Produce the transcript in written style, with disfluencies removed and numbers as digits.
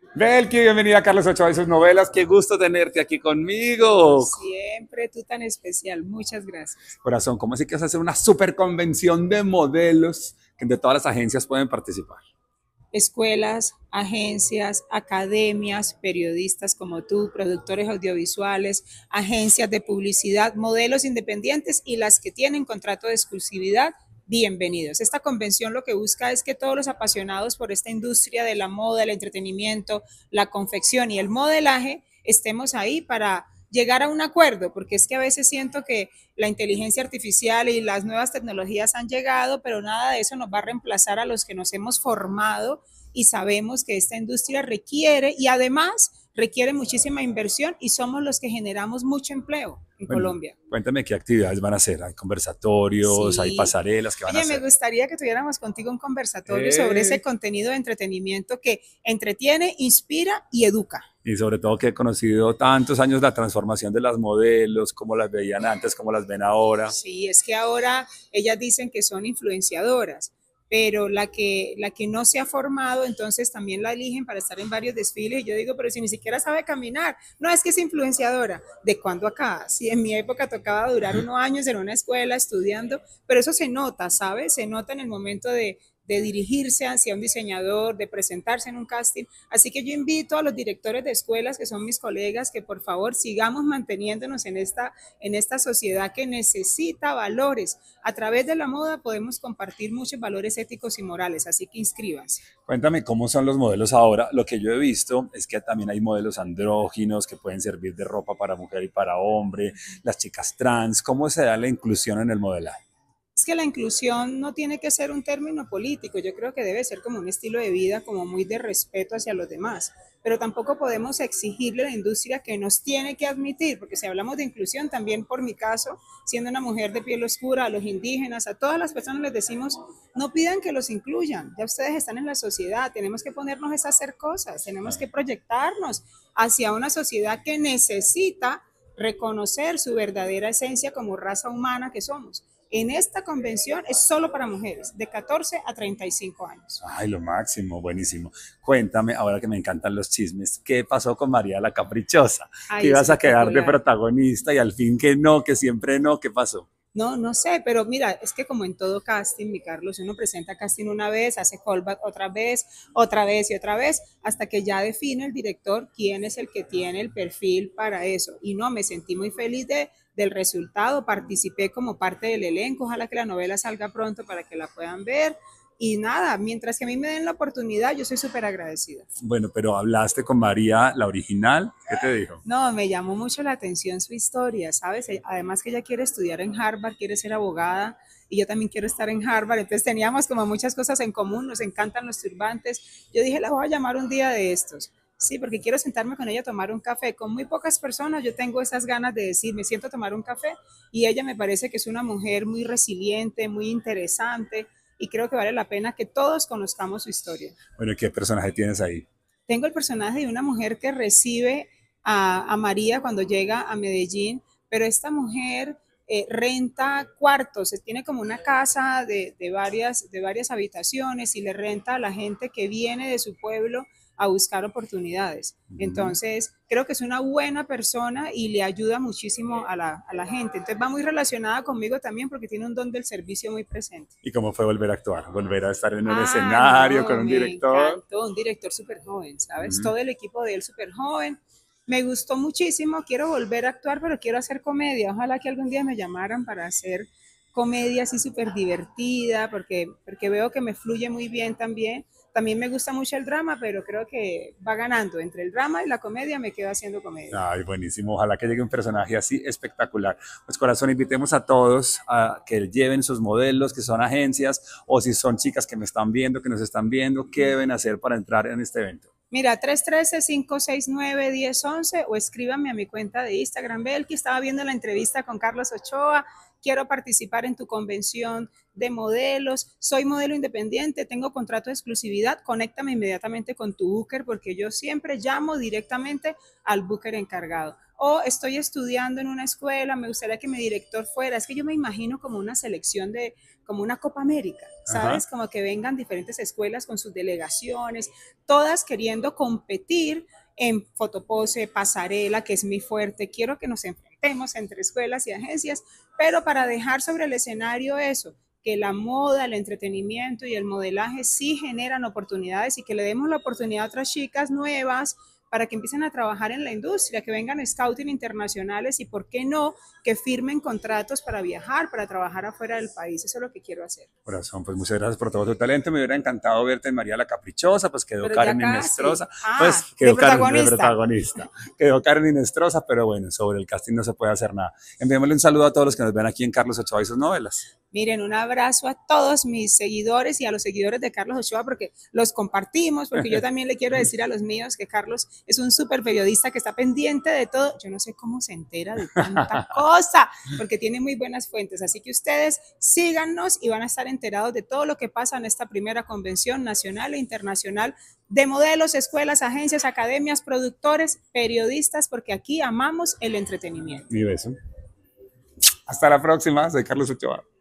Belki, bienvenida Carlos Ochoa y sus novelas. Qué gusto tenerte aquí conmigo. Siempre tú tan especial. Muchas gracias. Corazón, ¿cómo así que vas a hacer una super convención de modelos que de todas las agencias pueden participar? Escuelas, agencias, academias, periodistas como tú, productores audiovisuales, agencias de publicidad, modelos independientes y las que tienen contrato de exclusividad, bienvenidos. Esta convención lo que busca es que todos los apasionados por esta industria de la moda, el entretenimiento, la confección y el modelaje estemos ahí para llegar a un acuerdo, porque es que a veces siento que la inteligencia artificial y las nuevas tecnologías han llegado, pero nada de eso nos va a reemplazar a los que nos hemos formado y sabemos que esta industria requiere y además requiere muchísima inversión y somos los que generamos mucho empleo en Bueno, Colombia. cuéntame qué actividades van a hacer. ¿Hay conversatorios, hay Sí. pasarelas que van a Oye, me hacer? gustaría que tuviéramos contigo un conversatorio sobre ese Eh, contenido de entretenimiento que entretiene, inspira y educa. y sobre todo que he conocido tantos años la transformación de las modelos, cómo las veían antes, cómo las ven ahora. Sí, es que ahora ellas dicen que son influenciadoras, pero la que no se ha formado, entonces también la eligen para estar en varios desfiles. Y yo digo, pero si ni siquiera sabe caminar, no es que es influenciadora. ¿De cuándo acá? Si en mi época tocaba durar unos años en una escuela estudiando, pero eso se nota, ¿sabes? Se nota en el momento de dirigirse hacia un diseñador, de presentarse en un casting. Así que yo invito a los directores de escuelas, que son mis colegas, que por favor sigamos manteniéndonos en esta sociedad que necesita valores. A través de la moda podemos compartir muchos valores éticos y morales, así que inscríbanse. Cuéntame cómo son los modelos ahora. Lo que yo he visto es que también hay modelos andróginos que pueden servir de ropa para mujer y para hombre, las chicas trans. ¿Cómo se da la inclusión en el modelaje? Es que la inclusión no tiene que ser un término político, yo creo que debe ser como un estilo de vida, como muy de respeto hacia los demás, pero tampoco podemos exigirle a la industria que nos tiene que admitir, porque si hablamos de inclusión, también por mi caso, siendo una mujer de piel oscura, a los indígenas, a todas las personas les decimos, no pidan que los incluyan, ya ustedes están en la sociedad, tenemos que ponernos a hacer cosas, tenemos que proyectarnos hacia una sociedad que necesita reconocer su verdadera esencia como raza humana que somos. En esta convención es solo para mujeres de 14 a 35 años. Ay, lo máximo, buenísimo. Cuéntame, ahora que me encantan los chismes, ¿qué pasó con María la Caprichosa? Que Ay, ibas a quedar de espectacular. protagonista y al fin que no, que siempre no, ¿qué pasó? No, no sé, pero mira, es que como en todo casting, mi Carlos, uno presenta casting una vez, hace callback otra vez y otra vez, hasta que ya define el director quién es el que tiene el perfil para eso. Y no, me sentí muy feliz del resultado, participé como parte del elenco, ojalá que la novela salga pronto para que la puedan ver. Y nada, mientras que a mí me den la oportunidad, yo soy súper agradecida. Bueno, pero hablaste con María, la original, ¿qué te dijo? No, me llamó mucho la atención su historia, ¿sabes? Además que ella quiere estudiar en Harvard, quiere ser abogada y yo también quiero estar en Harvard, entonces teníamos como muchas cosas en común, nos encantan los turbantes. Yo dije, la voy a llamar un día de estos. Sí, porque quiero sentarme con ella a tomar un café. Con muy pocas personas yo tengo esas ganas de decir, me siento a tomar un café y ella me parece que es una mujer muy resiliente, muy interesante y creo que vale la pena que todos conozcamos su historia. Bueno, ¿qué personaje tienes ahí? Tengo el personaje de una mujer que recibe a María cuando llega a Medellín, pero esta mujer renta cuartos, tiene como una casa de varias habitaciones y le renta a la gente que viene de su pueblo a buscar oportunidades. Ujú. Entonces, creo que es una buena persona y le ayuda muchísimo a la gente. Entonces, va muy relacionada conmigo también porque tiene un don del servicio muy presente. ¿Y cómo fue volver a actuar? Volver a estar en un Ah, escenario con no, un me director. encantó, un director súper joven, ¿sabes? Ujú. Todo el equipo de él súper joven. Me gustó muchísimo, quiero volver a actuar, pero quiero hacer comedia. Ojalá que algún día me llamaran para hacer comedia así súper divertida, porque veo que me fluye muy bien también. También me gusta mucho el drama, pero creo que va ganando. Entre el drama y la comedia me quedo haciendo comedia. Ay, buenísimo. Ojalá que llegue un personaje así espectacular. Pues corazón, invitemos a todos a que lleven sus modelos, que son agencias, o si son chicas que me están viendo, que nos están viendo, ¿qué deben hacer para entrar en este evento? Mira, 313-569-1011 o escríbame a mi cuenta de Instagram. Belki, estaba viendo la entrevista con Carlos Ochoa. Quiero participar en tu convención de modelos. Soy modelo independiente, tengo contrato de exclusividad. Conéctame inmediatamente con tu booker porque yo siempre llamo directamente al booker encargado. o estoy estudiando en una escuela, me gustaría que mi director fuera. Es que yo me imagino como una selección de, como una Copa América, ¿sabes? Ajá. Como que vengan diferentes escuelas con sus delegaciones, todas queriendo competir en fotopose, pasarela, que es mi fuerte. Quiero que nos enfrentemos entre escuelas y agencias, pero para dejar sobre el escenario eso, que la moda, el entretenimiento y el modelaje sí generan oportunidades y que le demos la oportunidad a otras chicas nuevas para que empiecen a trabajar en la industria, que vengan scouting internacionales y, ¿por qué no?, que firmen contratos para viajar, para trabajar afuera del país. Eso es lo que quiero hacer. Corazón, pues muchas gracias por todo tu talento. Me hubiera encantado verte en María la Caprichosa, pues quedó Pero ya Karen casi. Inestrosa. Ah, Pues de quedó Karen de protagonista. protagonista. Quedó Karen Inestrosa, pero bueno, sobre el casting no se puede hacer nada. Enviémosle un saludo a todos los que nos ven aquí en Carlos Ochoa y sus novelas. Miren, un abrazo a todos mis seguidores y a los seguidores de Carlos Ochoa, porque los compartimos, porque yo también le quiero decir a los míos que Carlos es un súper periodista que está pendiente de todo. Yo no sé cómo se entera de tanta cosa, porque tiene muy buenas fuentes. Así que ustedes síganos y van a estar enterados de todo lo que pasa en esta primera convención nacional e internacional de modelos, escuelas, agencias, academias, productores, periodistas, porque aquí amamos el entretenimiento. Mi beso. Hasta la próxima, soy Carlos Ochoa.